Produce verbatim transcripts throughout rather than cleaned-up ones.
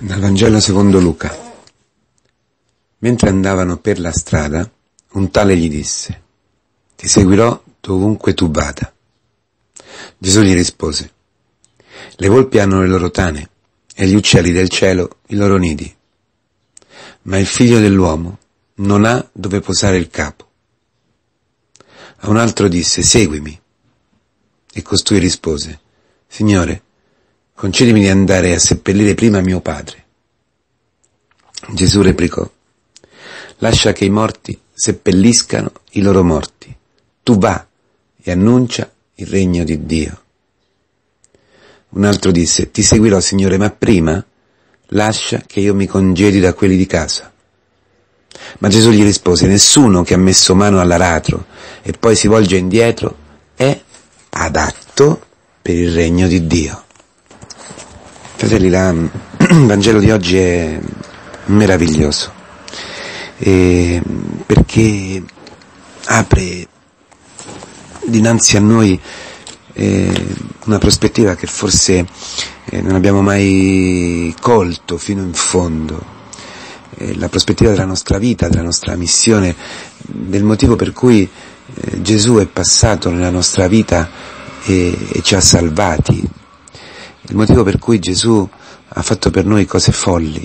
Dal Vangelo secondo Luca. Mentre andavano per la strada, un tale gli disse: ti seguirò dovunque tu vada. Gesù gli rispose: le volpi hanno le loro tane e gli uccelli del cielo i loro nidi, ma il figlio dell'uomo non ha dove posare il capo. A un altro disse: seguimi. E costui rispose: Signore, concedimi di andare a seppellire prima mio padre. Gesù replicò: lascia che i morti seppelliscano i loro morti. Tu va e annuncia il regno di Dio. Un altro disse: ti seguirò, Signore, ma prima lascia che io mi congedi da quelli di casa. Ma Gesù gli rispose: nessuno che ha messo mano all'aratro e poi si volge indietro è adatto per il regno di Dio. Fratelli, la, il Vangelo di oggi è meraviglioso, e perché apre dinanzi a noi eh, una prospettiva che forse eh, non abbiamo mai colto fino in fondo, eh, la prospettiva della nostra vita, della nostra missione, del motivo per cui eh, Gesù è passato nella nostra vita e, e ci ha salvati, il motivo per cui Gesù ha fatto per noi cose folli.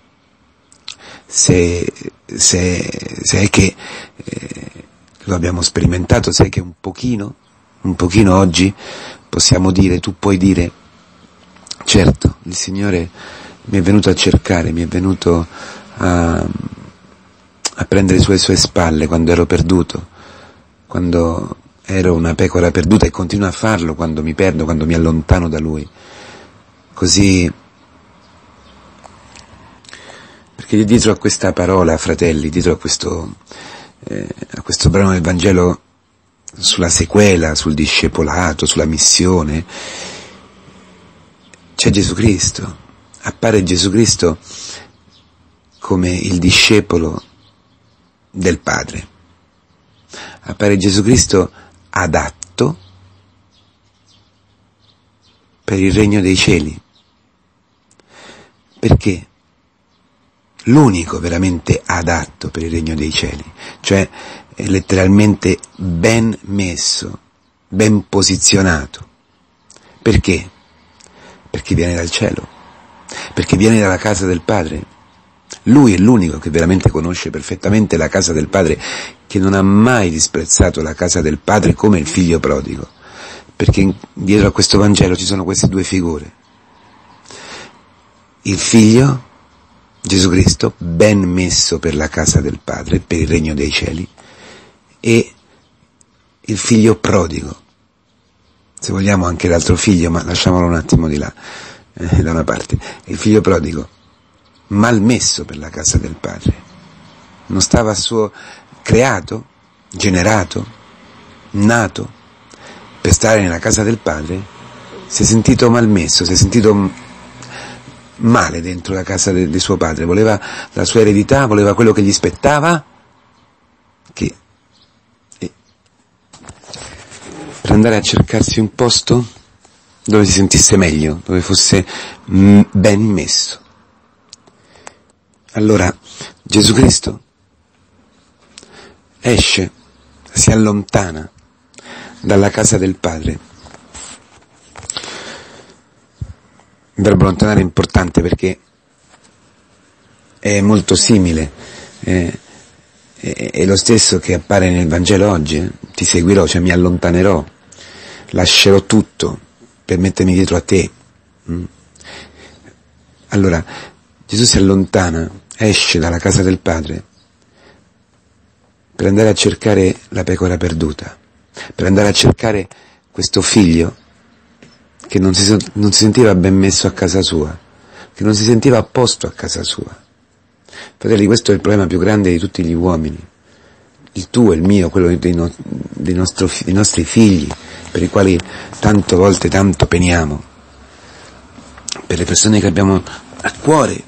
Se, se, se è che eh, lo abbiamo sperimentato, se è che un pochino, un pochino oggi possiamo dire, tu puoi dire: certo, il Signore mi è venuto a cercare, mi è venuto a, a prendere sulle sue spalle quando ero perduto, quando ero una pecora perduta, e continua a farlo quando mi perdo, quando mi allontano da Lui. Così, perché dietro a questa parola, fratelli, dietro a questo, eh, a questo brano del Vangelo sulla sequela, sul discepolato, sulla missione, c'è Gesù Cristo. Appare Gesù Cristo come il discepolo del Padre. Appare Gesù Cristo adatto per il regno dei cieli. Perché? L'unico veramente adatto per il regno dei cieli, cioè è letteralmente ben messo, ben posizionato. Perché? Perché viene dal cielo, perché viene dalla casa del Padre. Lui è l'unico che veramente conosce perfettamente la casa del Padre, che non ha mai disprezzato la casa del Padre come il figlio prodigo, perché dietro a questo Vangelo ci sono queste due figure: il figlio Gesù Cristo, ben messo per la casa del Padre, per il regno dei cieli, e il figlio prodigo, se vogliamo anche l'altro figlio, ma lasciamolo un attimo di là, eh, da una parte. Il figlio prodigo, mal messo per la casa del Padre, non stava suo, creato, generato, nato per stare nella casa del Padre, si è sentito malmesso, si è sentito male dentro la casa de, de suo padre, voleva la sua eredità, voleva quello che gli spettava, che eh, per andare a cercarsi un posto dove si sentisse meglio, dove fosse m- ben messo. Allora Gesù Cristo esce, si allontana dalla casa del Padre. Il verbo allontanare è importante perché è molto simile, è, è, è lo stesso che appare nel Vangelo oggi. eh? Ti seguirò, cioè mi allontanerò, lascerò tutto per mettermi dietro a te. Mm? Allora Gesù si allontana, esce dalla casa del Padre per andare a cercare la pecora perduta, per andare a cercare questo figlio che non si, non si sentiva ben messo a casa sua, che non si sentiva a posto a casa sua. Fratelli, questo è il problema più grande di tutti gli uomini, il tuo, il mio, quello dei, no, dei, nostro, dei nostri figli, per i quali tante volte tanto peniamo, per le persone che abbiamo a cuore.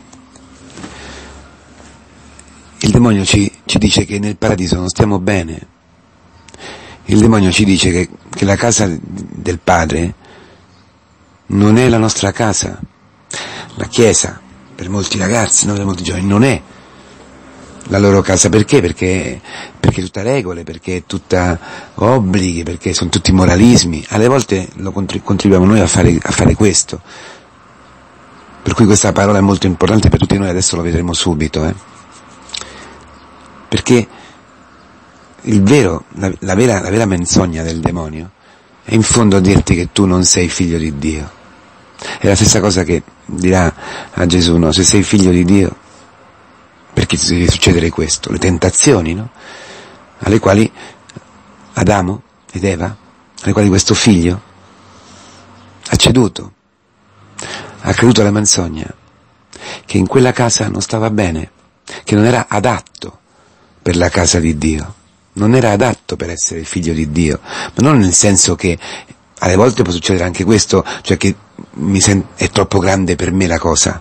Il demonio ci, ci dice che nel paradiso non stiamo bene, il demonio ci dice che, che la casa del Padre non è la nostra casa. La Chiesa, per molti ragazzi, no? Per molti giovani, non è la loro casa. Perché? Perché, perché è tutta regole, perché è tutta obblighi, perché sono tutti moralismi. Alle volte lo contribuiamo noi a fare, a fare questo. Per cui questa parola è molto importante per tutti noi, adesso lo vedremo subito, eh. Perché il vero, la, la, vera, la vera menzogna del demonio è in fondo dirti che tu non sei figlio di Dio. È la stessa cosa che dirà a Gesù, no? Se sei figlio di Dio, perché ti deve succedere questo? Le tentazioni, no? Alle quali Adamo ed Eva, alle quali questo figlio ha ceduto, ha creduto alla menzogna, che in quella casa non stava bene, che non era adatto per la casa di Dio, non era adatto per essere il figlio di Dio, ma non nel senso che alle volte può succedere anche questo, cioè che mi sen- è troppo grande per me la cosa.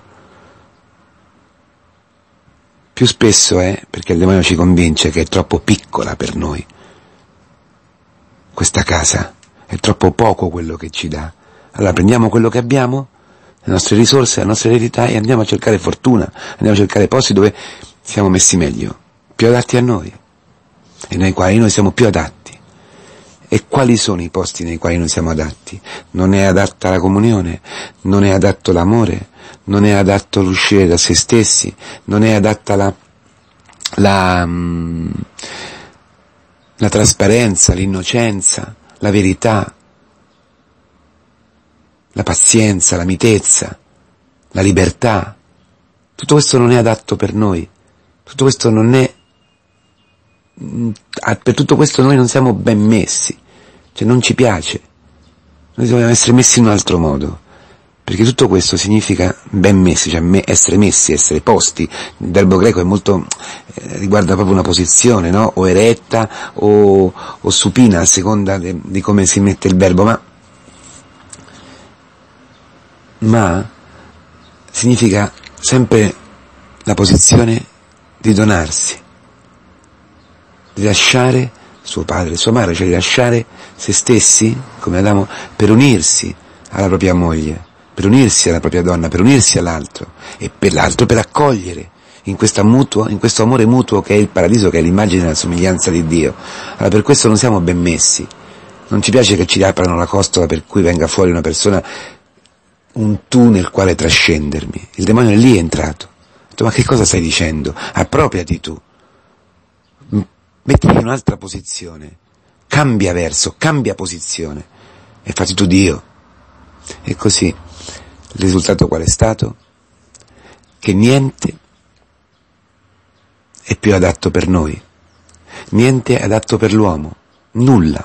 Più spesso è perché il demonio ci convince che è troppo piccola per noi questa casa, è troppo poco quello che ci dà. Allora prendiamo quello che abbiamo, le nostre risorse, la nostra eredità, e andiamo a cercare fortuna, andiamo a cercare posti dove siamo messi meglio, più adatti a noi, e nei quali noi siamo più adatti. E quali sono i posti nei quali noi siamo adatti? Non è adatta la comunione, non è adatto l'amore, non è adatto l'uscire da se stessi, non è adatta la, la, la trasparenza, l'innocenza, la verità, la pazienza, la mitezza, la libertà. Tutto questo non è adatto per noi, tutto questo non è, per tutto questo noi non siamo ben messi, cioè non ci piace, noi dobbiamo essere messi in un altro modo, perché tutto questo significa ben messi, cioè me, essere messi, essere posti. Il verbo greco è molto, eh, riguarda proprio una posizione, no? O eretta o, o supina, a seconda de, di come si mette il verbo, ma ma significa sempre la posizione di donarsi, di lasciare suo padre e sua madre, cioè di lasciare se stessi, come Adamo, per unirsi alla propria moglie, per unirsi alla propria donna, per unirsi all'altro, e per l'altro per accogliere in, questa mutuo, in questo amore mutuo che è il paradiso, che è l'immagine e la somiglianza di Dio. Allora per questo non siamo ben messi, non ci piace che ci aprano la costola per cui venga fuori una persona, un tu nel quale trascendermi. Il demonio è lì entrato, ha detto: ma che cosa stai dicendo? Appropriati tu, mettiti in un'altra posizione, cambia verso, cambia posizione e fatti tu Dio. E così il risultato qual è stato? Che niente è più adatto per noi, niente è adatto per l'uomo, nulla.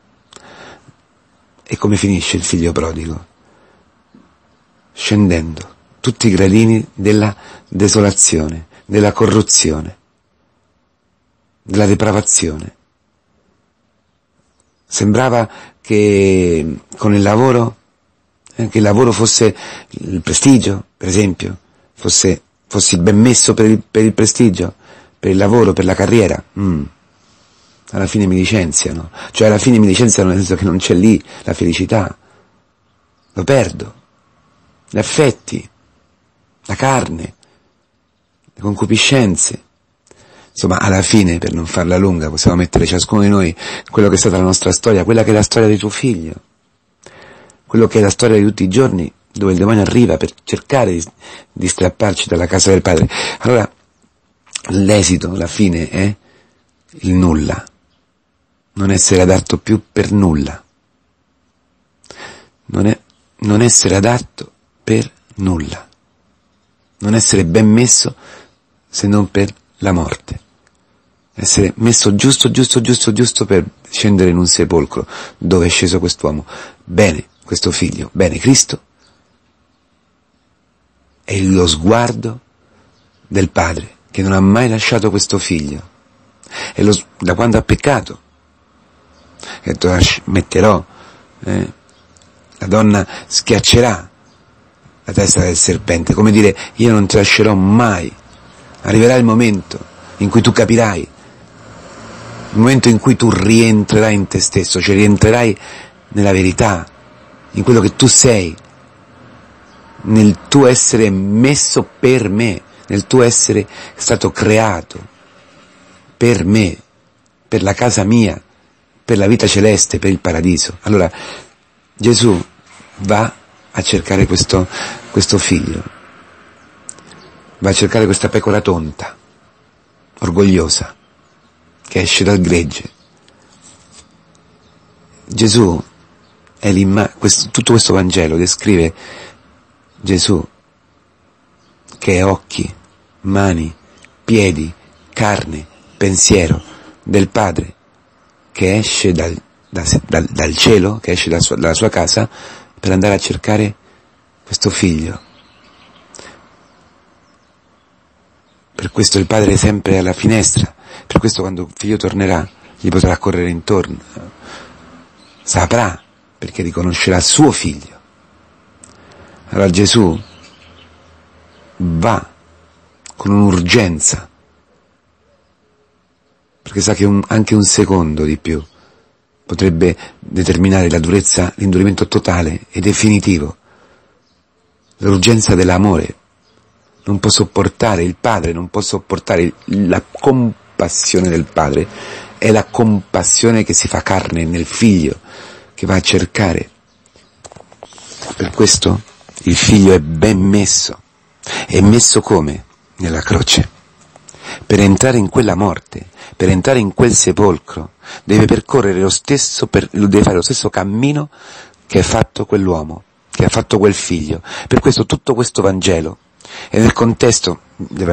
E come finisce il figlio prodigo? Scendendo tutti i gradini della desolazione, della corruzione, della depravazione. Sembrava che con il lavoro, eh, che il lavoro fosse il prestigio, per esempio, fosse, fossi ben messo per il, per il prestigio, per il lavoro, per la carriera. Mm. Alla fine mi licenziano, cioè alla fine mi licenziano nel senso che non c'è lì la felicità, lo perdo, gli affetti, la carne, le concupiscenze. Insomma, alla fine, per non farla lunga, possiamo mettere ciascuno di noi quello che è stata la nostra storia, quella che è la storia di tuo figlio, quello che è la storia di tutti i giorni, dove il demonio arriva per cercare di, di strapparci dalla casa del padre. Allora, l'esito, la fine è il nulla, non essere adatto più per nulla, non, è, non essere adatto per nulla, non essere ben messo se non per la morte, essere messo giusto, giusto, giusto, giusto per scendere in un sepolcro dove è sceso quest'uomo. Bene, questo figlio, bene, Cristo è lo sguardo del padre che non ha mai lasciato questo figlio, è lo, da quando ha peccato, ha detto: metterò, eh, la donna schiaccerà la testa del serpente, come dire: io non ti lascerò mai. Arriverà il momento in cui tu capirai, il momento in cui tu rientrerai in te stesso, cioè rientrerai nella verità, in quello che tu sei, nel tuo essere messo per me, nel tuo essere stato creato per me, per la casa mia, per la vita celeste, per il paradiso. Allora Gesù va a cercare questo, questo figlio, va a cercare questa pecora tonta, orgogliosa, che esce dal gregge. Gesù è l'imma- questo, tutto questo Vangelo descrive Gesù che è occhi, mani, piedi, carne, pensiero del Padre, che esce dal, da, dal, dal cielo, che esce dalla sua, dalla sua casa per andare a cercare questo figlio. Per questo il Padre è sempre alla finestra, per questo quando il figlio tornerà gli potrà correre intorno, saprà, perché riconoscerà suo figlio. Allora Gesù va con un'urgenza, perché sa che un, anche un secondo di più potrebbe determinare la durezza, l'indurimento totale e definitivo. L'urgenza dell'amore. Non può sopportare, il padre non può sopportare la compassione del padre, è la compassione che si fa carne nel figlio, che va a cercare. Per questo il figlio è ben messo. È messo come? Nella croce. Per entrare in quella morte, per entrare in quel sepolcro, deve percorrere lo stesso, per, deve fare lo stesso cammino che ha fatto quell'uomo, che ha fatto quel figlio. Per questo tutto questo Vangelo, e nel contesto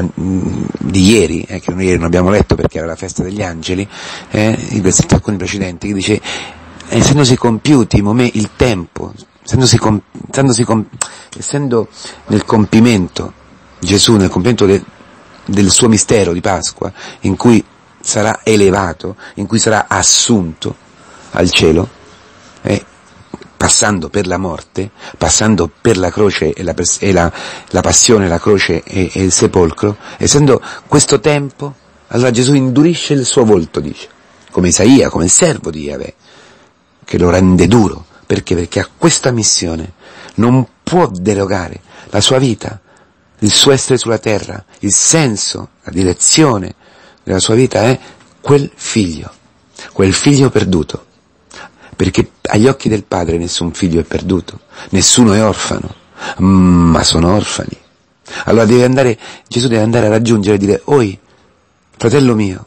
di ieri, eh, che noi ieri non abbiamo letto perché era la festa degli angeli, eh, i versetti alcuni precedenti, che dice, essendosi compiuti i momenti, il tempo, essendosi, com, essendosi com, essendo nel compimento, Gesù nel compimento de, del suo mistero di Pasqua, in cui sarà elevato, in cui sarà assunto al cielo, eh, passando per la morte, passando per la croce e la, e la, la passione, la croce e, e il sepolcro, essendo questo tempo, allora Gesù indurisce il suo volto, dice, come Isaia, come il servo di Yahweh, che lo rende duro. Perché? Perché ha questa missione, non può derogare la sua vita, il suo essere sulla terra, il senso, la direzione della sua vita è quel figlio, quel figlio perduto. Perché agli occhi del Padre nessun figlio è perduto, nessuno è orfano, ma sono orfani. Allora deve andare, Gesù deve andare a raggiungere e dire, oi, fratello mio,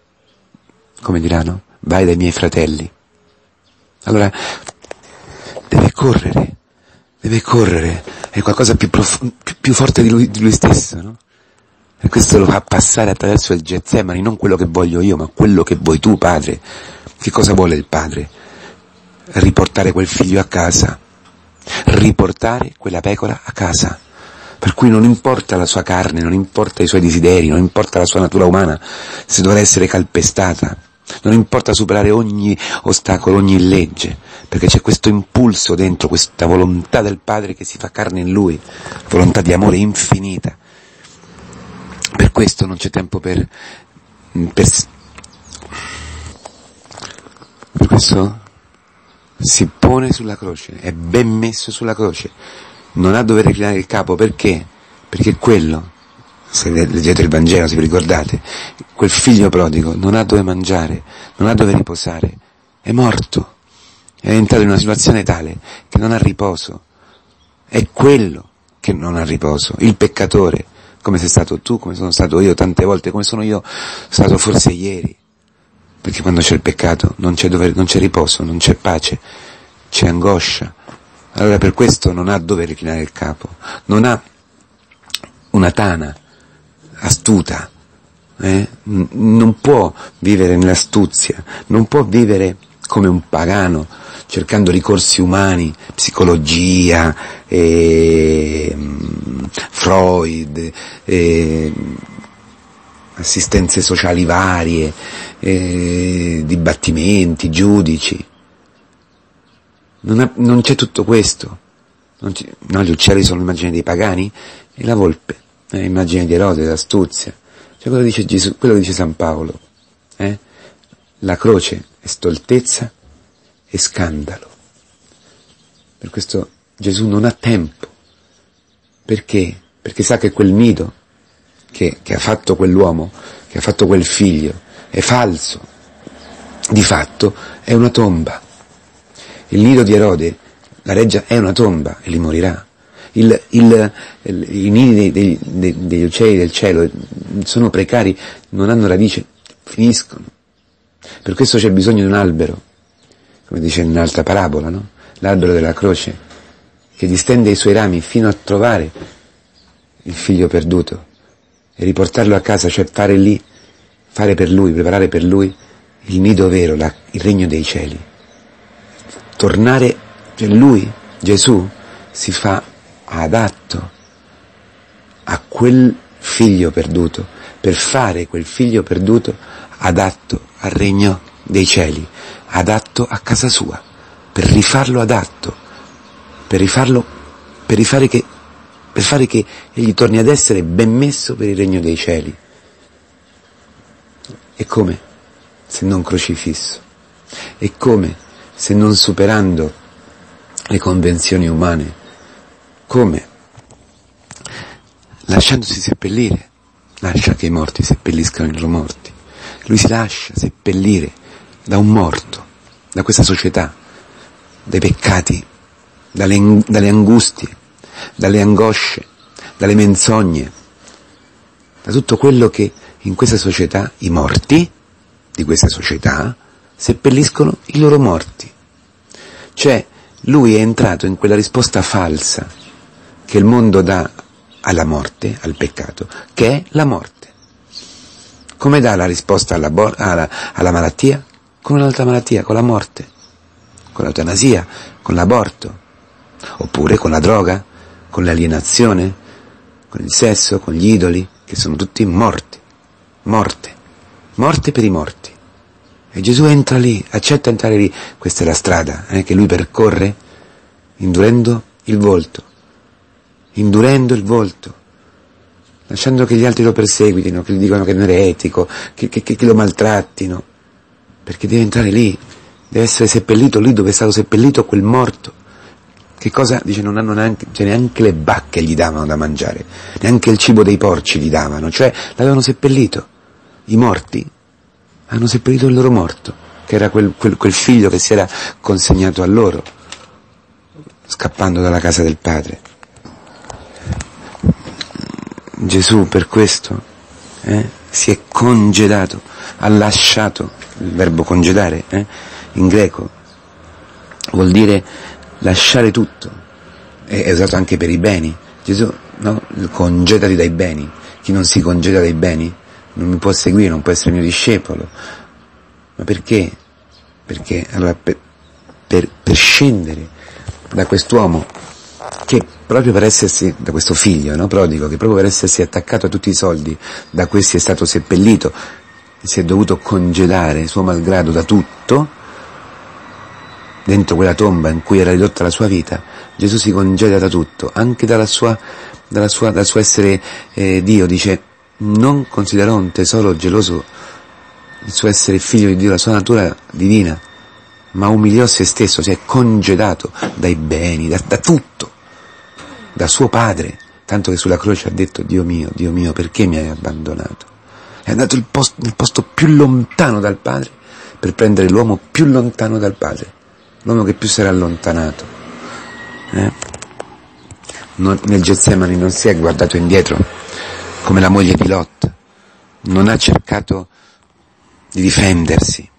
come diranno, vai dai miei fratelli. Allora deve correre, deve correre, è qualcosa più, prof- più, più forte di lui, di lui stesso, no? E questo lo fa passare attraverso il Getsemani, non quello che voglio io, ma quello che vuoi tu, Padre. Che cosa vuole il Padre? Riportare quel figlio a casa, riportare quella pecora a casa, per cui non importa la sua carne, non importa i suoi desideri, non importa la sua natura umana, se dovrà essere calpestata, non importa superare ogni ostacolo, ogni legge, perché c'è questo impulso dentro, questa volontà del Padre che si fa carne in lui, volontà di amore infinita. Per questo non c'è tempo per, per, per questo si pone sulla croce, è ben messo sulla croce, non ha dove reclinare il capo. Perché? Perché quello, se leggete il Vangelo, se vi ricordate, quel figlio prodigo non ha dove mangiare, non ha dove riposare, è morto, è entrato in una situazione tale che non ha riposo, è quello che non ha riposo, il peccatore, come sei stato tu, come sono stato io tante volte, come sono io stato forse ieri. Perché quando c'è il peccato non c'è dove, non c'è riposo, non c'è pace, c'è angoscia. Allora per questo non ha dove reclinare il capo, non ha una tana astuta, eh? N- non può vivere nell'astuzia, non può vivere come un pagano, cercando ricorsi umani, psicologia, eh, Freud, eh, assistenze sociali varie, eh, dibattimenti, giudici. Non, ha, non c'è tutto questo. Non c'è, no, gli uccelli sono l'immagine dei pagani e la volpe è l'immagine di Erode, dell'astuzia. Cioè quello dice Gesù, quello dice San Paolo. Eh? La croce è stoltezza e scandalo. Per questo Gesù non ha tempo Perché? Perché sa che quel nido che, che ha fatto quell'uomo, che ha fatto quel figlio, è falso. Di fatto è una tomba. Il nido di Erode, la reggia, è una tomba e lì morirà. Il, il, il, I nidi dei, dei, degli uccelli del cielo sono precari, non hanno radice, finiscono. Per questo c'è bisogno di un albero, come dice in un'altra parabola, no? L'albero della croce, che distende i suoi rami fino a trovare il figlio perduto e riportarlo a casa, cioè fare lì, fare per lui, preparare per lui il nido vero, la, il regno dei cieli. Tornare, cioè lui, Gesù, si fa adatto a quel figlio perduto, per fare quel figlio perduto adatto al regno dei cieli, adatto a casa sua, per rifarlo adatto, per rifarlo, per rifare che, per fare che egli torni ad essere ben messo per il regno dei cieli. E come? Se non crocifisso. E come? Se non superando le convenzioni umane. Come? Lasciandosi seppellire. Lascia che i morti seppelliscano i loro morti. Lui si lascia seppellire da un morto, da questa società, dai peccati, dalle, dalle angustie, dalle angosce, dalle menzogne, da tutto quello che in questa società i morti di questa società seppelliscono i loro morti. Cioè, lui è entrato in quella risposta falsa che il mondo dà alla morte, al peccato, che è la morte. Come dà la risposta alla, bo- alla, alla malattia? Con un'altra malattia, con la morte, con l'eutanasia, con l'aborto, oppure con la droga, con l'alienazione, con il sesso, con gli idoli, che sono tutti morti, morte, morte per i morti. E Gesù entra lì, accetta entrare lì. Questa è la strada eh, che lui percorre, indurendo il volto, indurendo il volto, lasciando che gli altri lo perseguitino, che gli dicano che non è etico, che, che, che lo maltrattino, perché deve entrare lì, deve essere seppellito lì dove è stato seppellito quel morto. Che cosa? Dice, non hanno neanche, cioè neanche le bacche gli davano da mangiare, neanche il cibo dei porci gli davano, cioè l'avevano seppellito. I morti hanno seppellito il loro morto, che era quel, quel, quel figlio che si era consegnato a loro, scappando dalla casa del padre. Gesù per questo eh, si è congedato, ha lasciato, il verbo congedare eh, in greco vuol dire lasciare tutto, è usato anche per i beni. Gesù, no? Congedati dai beni. Chi non si congeda dai beni non mi può seguire, non può essere mio discepolo. Ma perché? Perché allora per, per, per scendere da quest'uomo che proprio per essersi, da questo figlio, no, prodigo, che proprio per essersi attaccato a tutti i soldi, da questi è stato seppellito, si è dovuto congedare suo malgrado da tutto, dentro quella tomba in cui era ridotta la sua vita. Gesù si congeda da tutto, anche dalla sua, dalla sua, dal suo essere eh, Dio. Dice, non considerò un tesoro geloso il suo essere figlio di Dio, la sua natura divina, ma umiliò se stesso, si è congedato dai beni, da, da tutto, da suo padre, tanto che sulla croce ha detto, Dio mio, Dio mio, perché mi hai abbandonato? È andato il posto, nel posto più lontano dal padre per prendere l'uomo più lontano dal padre, l'uomo che più si era allontanato. Eh? Non, nel Getsemani non si è guardato indietro come la moglie di Lot, non ha cercato di difendersi,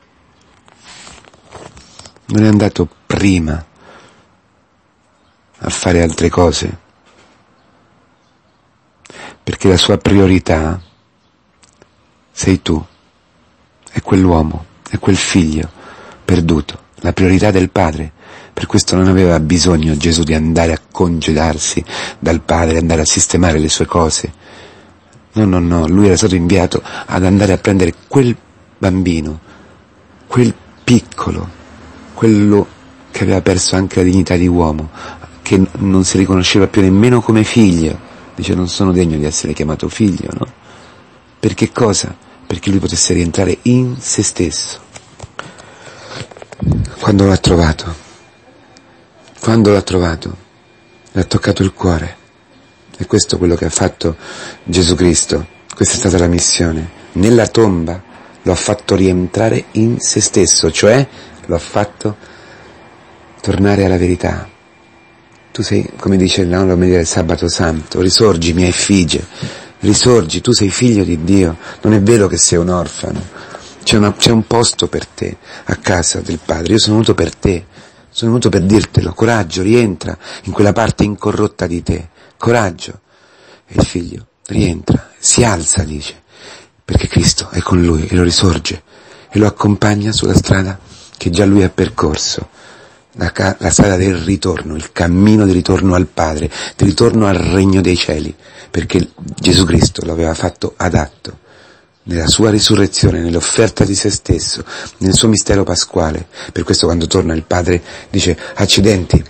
non è andato prima a fare altre cose, perché la sua priorità sei tu, è quell'uomo, è quel figlio perduto, la priorità del padre. Per questo non aveva bisogno Gesù di andare a congedarsi dal padre, andare a sistemare le sue cose. No, no, no, lui era stato inviato ad andare a prendere quel bambino, quel piccolo, quello che aveva perso anche la dignità di uomo, che non si riconosceva più nemmeno come figlio. Dice, non sono degno di essere chiamato figlio, no? Per che cosa? Perché lui potesse rientrare in se stesso. Quando l'ha trovato, quando l'ha trovato, gli ha toccato il cuore, È questo quello che ha fatto Gesù Cristo, questa è stata la missione. Nella tomba lo ha fatto rientrare in se stesso, cioè lo ha fatto tornare alla verità. Tu sei, come dice no, l'omelia del sabato santo, risorgi mia effigie, risorgi, tu sei figlio di Dio, non è vero che sei un orfano, c'è, una, c'è un posto per te a casa del Padre, io sono venuto per te, sono venuto per dirtelo, coraggio, rientra in quella parte incorrotta di te, coraggio. E il figlio rientra, si alza, dice, perché Cristo è con lui e lo risorge e lo accompagna sulla strada che già lui ha percorso. La, la strada del ritorno, il cammino di ritorno al Padre, di ritorno al regno dei cieli, perché Gesù Cristo lo aveva fatto adatto nella sua risurrezione, nell'offerta di se stesso, nel suo mistero pasquale. Per questo quando torna il Padre dice: accidenti,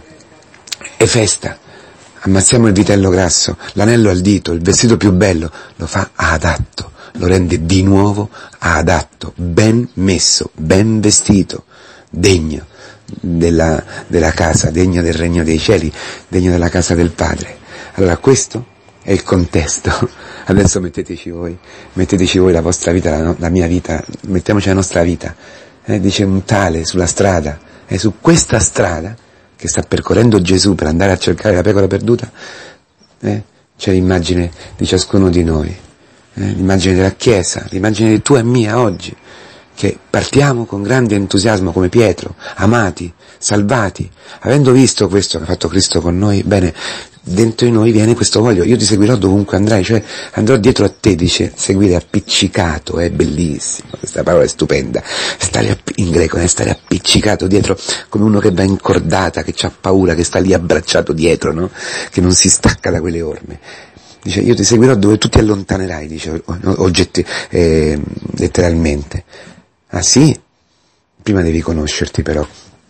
è festa, ammazziamo il vitello grasso, l'anello al dito, il vestito più bello, lo fa adatto, lo rende di nuovo adatto, ben messo, ben vestito, degno Della, della casa, degno del regno dei cieli, degno della casa del Padre. Allora questo è il contesto. Adesso metteteci voi, metteteci voi la vostra vita, la, la mia vita, mettiamoci la nostra vita. Eh, dice un tale sulla strada, e eh, su questa strada che sta percorrendo Gesù per andare a cercare la pecora perduta, eh, c'è l'immagine di ciascuno di noi, eh, l'immagine della Chiesa, l'immagine di tua e mia oggi, che partiamo con grande entusiasmo come Pietro, amati, salvati, avendo visto questo che ha fatto Cristo con noi, bene, dentro di noi viene questo voglio, io ti seguirò dovunque andrai, cioè andrò dietro a te, dice, seguire appiccicato, è bellissimo, questa parola è stupenda, stare app- in greco, è stare appiccicato dietro, come uno che va in cordata, che ha paura, che sta lì abbracciato dietro, no? Che non si stacca da quelle orme. Dice, io ti seguirò dove tu ti allontanerai, dice, oggetti, eh, letteralmente. Ah sì? Prima devi conoscerti però.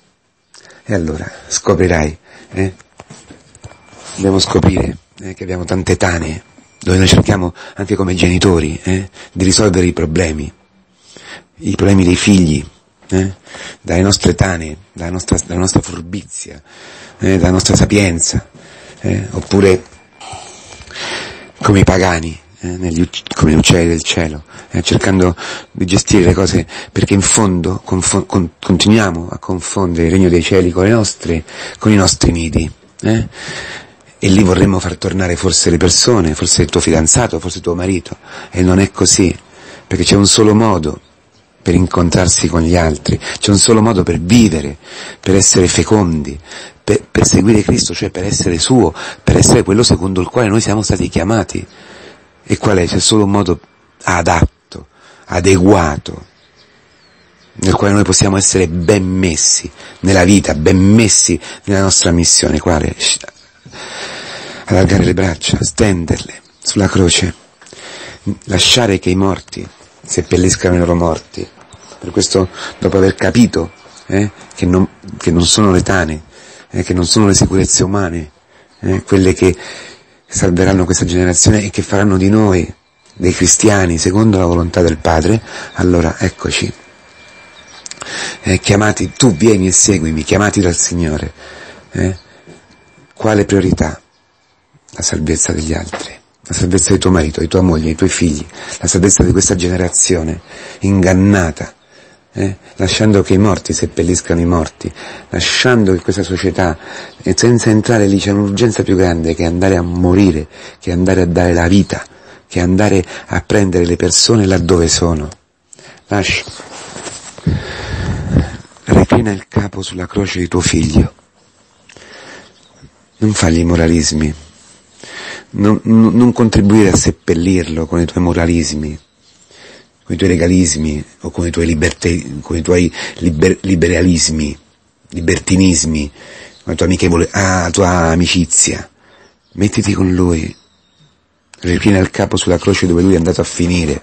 E allora scoprirai, eh? Dobbiamo scoprire eh, che abbiamo tante tane, dove noi cerchiamo anche come genitori eh, di risolvere i problemi, i problemi dei figli, eh, dalle nostre tane, dalla nostra, dalla nostra furbizia, eh, dalla nostra sapienza, eh, oppure come i pagani. Eh, negli, come gli uccelli del cielo, eh, cercando di gestire le cose, perché in fondo confo- con, continuiamo a confondere il regno dei cieli con le nostre, con i nostri nidi, eh? E lì vorremmo far tornare forse le persone, forse il tuo fidanzato, forse il tuo marito, e non è così, perché c'è un solo modo per incontrarsi con gli altri, c'è un solo modo per vivere, per essere fecondi, per, per seguire Cristo, cioè per essere suo, per essere quello secondo il quale noi siamo stati chiamati. E qual è? C'è solo un modo adatto, adeguato, nel quale noi possiamo essere ben messi nella vita, ben messi nella nostra missione. Quale? Allargare le braccia, stenderle sulla croce, lasciare che i morti seppelliscano i loro morti. Per questo, dopo aver capito eh, che, non, che non sono le tane, eh, che non sono le sicurezze umane, eh, quelle che salveranno questa generazione e che faranno di noi dei cristiani secondo la volontà del Padre, allora eccoci, eh, chiamati, tu vieni e seguimi, chiamati dal Signore. Eh? Quale priorità? La salvezza degli altri, la salvezza di tuo marito, di tua moglie, dei tuoi figli, la salvezza di questa generazione ingannata, eh? lasciando che i morti seppelliscano i morti, lasciando che questa società, e senza entrare lì, c'è un'urgenza più grande che andare a morire, che andare a dare la vita, che andare a prendere le persone laddove sono. Lascia, reclina il capo sulla croce di tuo figlio, non fagli moralismi, non, non, non contribuire a seppellirlo con i tuoi moralismi, con i tuoi legalismi o con i tuoi, liberte, con i tuoi liber, liberalismi, libertinismi, con la tua amichevole, ah, la tua amicizia. Mettiti con lui, reclina il capo sulla croce dove lui è andato a finire.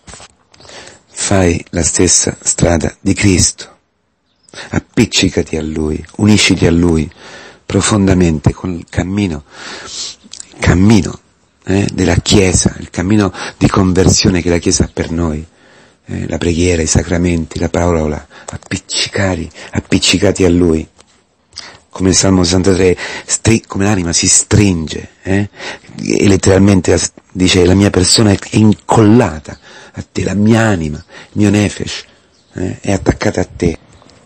Fai la stessa strada di Cristo, appiccicati a lui, unisciti a lui profondamente con il cammino, il cammino eh, della Chiesa, il cammino di conversione che la Chiesa ha per noi. Eh, la preghiera, i sacramenti, la parola, appiccicati, appiccicati a Lui. come il Salmo sessantatré, stri- come l'anima si stringe, eh? E letteralmente dice la mia persona è incollata a te, la mia anima, il mio nefesh, eh? È attaccata a te.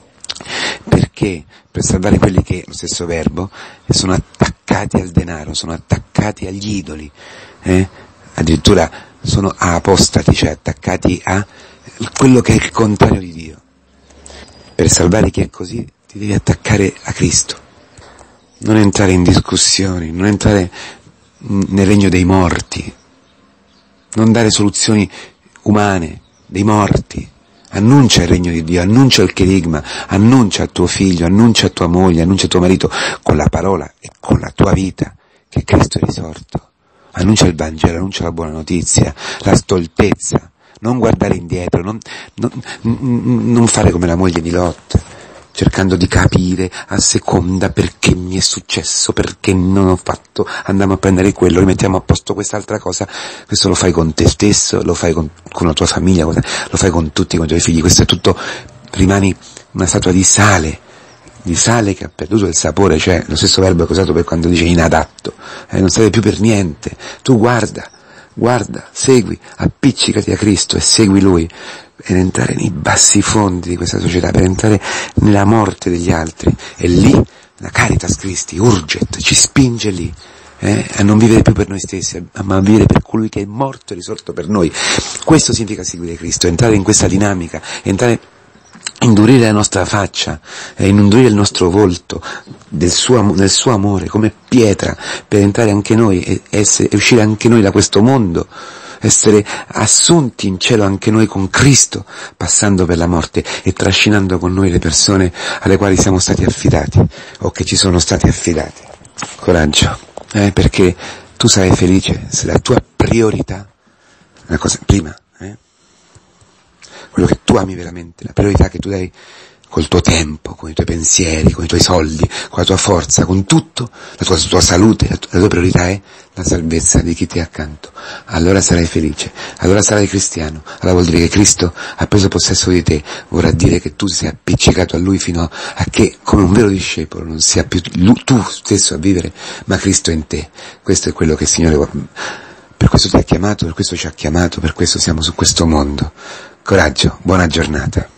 Perché? Per salvare quelli che, lo stesso verbo, sono attaccati al denaro, sono attaccati agli idoli, eh? Addirittura sono apostati, cioè attaccati a quello che è il contrario di Dio. Per salvare chi è così ti devi attaccare a Cristo, non entrare in discussioni, non entrare nel regno dei morti, non dare soluzioni umane, dei morti. Annuncia il regno di Dio, annuncia il cherigma, annuncia a tuo figlio, annuncia a tua moglie, annuncia a tuo marito con la parola e con la tua vita che Cristo è risorto. Annuncia il Vangelo, annuncia la buona notizia, la stoltezza, non guardare indietro, non, non, non fare come la moglie di Lot, cercando di capire a seconda perché mi è successo, perché non ho fatto, andiamo a prendere quello, rimettiamo a posto quest'altra cosa. Questo lo fai con te stesso, lo fai con, con la tua famiglia, lo fai con tutti, con i tuoi figli. Questo è tutto, rimani una statua di sale, di sale che ha perduto il sapore, cioè lo stesso verbo che ho usato per quando dice inadatto, eh, non serve più per niente. Tu guarda, guarda, segui, appiccicati a Cristo e segui Lui, per entrare nei bassi fondi di questa società, per entrare nella morte degli altri. E lì la Caritas Christi, Urget, ci spinge lì, eh, a non vivere più per noi stessi, ma a vivere per colui che è morto e risorto per noi. Questo significa seguire Cristo, entrare in questa dinamica, entrare, indurire la nostra faccia, eh, indurire il nostro volto del suo, nel suo amore come pietra, per entrare anche noi e, essere, e uscire anche noi da questo mondo, essere assunti in cielo anche noi con Cristo, passando per la morte e trascinando con noi le persone alle quali siamo stati affidati o che ci sono stati affidati. Coraggio, eh, perché tu sarai felice se la tua priorità, una cosa prima, eh, quello che tu ami veramente, la priorità che tu dai col tuo tempo, con i tuoi pensieri, con i tuoi soldi, con la tua forza, con tutto, la tua, la tua salute, la tua, la tua priorità è la salvezza di chi ti è accanto. Allora sarai felice, allora sarai cristiano, allora vuol dire che Cristo ha preso possesso di te, vorrà dire che tu sei appiccicato a Lui fino a che, come un vero discepolo, non sia più lui, tu stesso a vivere, ma Cristo in te. Questo è quello che il Signore vuole. Per questo ti ha chiamato, per questo ci ha chiamato, per questo siamo su questo mondo. Coraggio, buona giornata.